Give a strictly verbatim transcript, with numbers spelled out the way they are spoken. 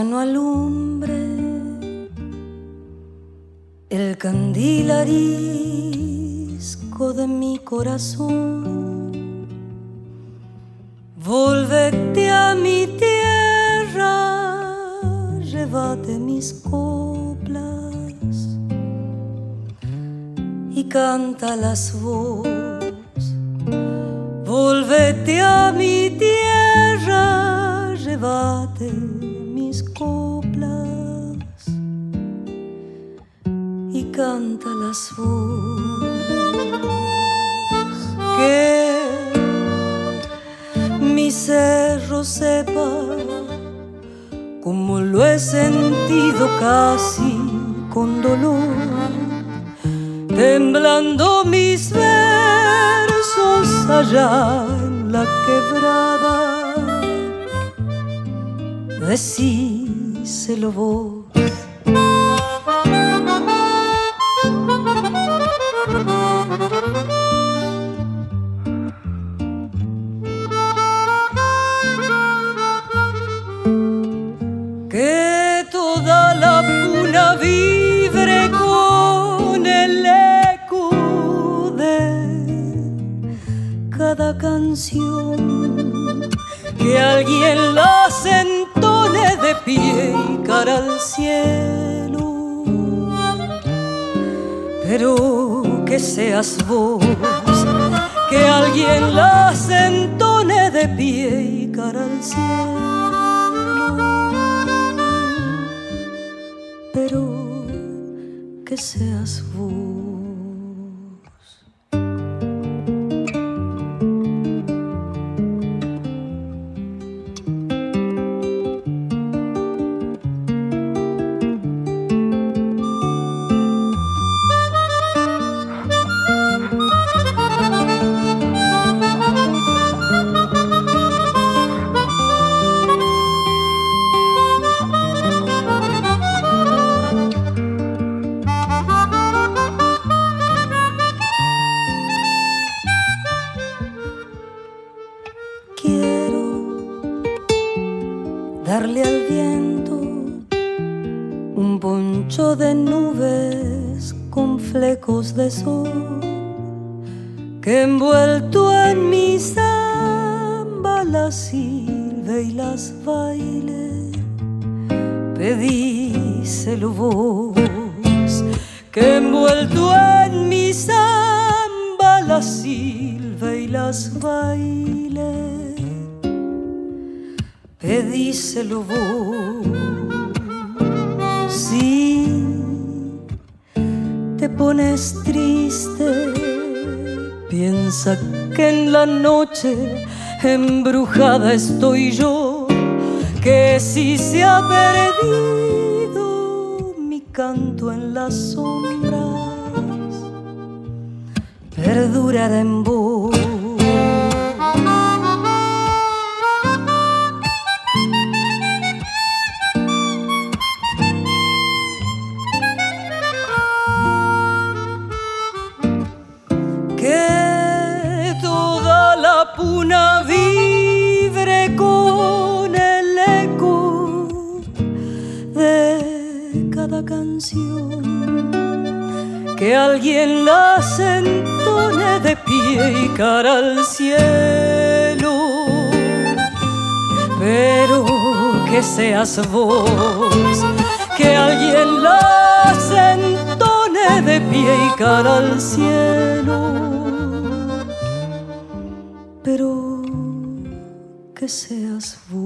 no alumbre el candil arisco de mi corazón. Volvete a mi tierra, llévate mis coplas y cántalas vos. Volvete a mi tierra, llévate mis coplas y cántalas vos. Que mi cerro sepa como lo he sentido casi con dolor, temblando mis versos allá en la quebrada. Decíselo vos. Que toda la puna vibre con el eco de cada canción, que alguien la entone de pie y cara al cielo, pero que seas vos, que alguien la entone de pie y cara al cielo, pero que seas vos. Quiero darle al viento un poncho de nubes con flecos de sol, que envuelto en mi samba las silbe y las baile. Pedíselo vos, que envuelto en mi samba las silbe y las baile. Pedíselo vos. Si te pones triste, piensa que en la noche embrujada estoy yo, que si se ha perdido mi canto en las sombras, perdurará en vos. Que toda la puna vibre con el eco de cada canción, que alguien las entone de pie y cara al cielo, pero que seas vos, que alguien las entone de pie y cara al cielo, pero que seas vos.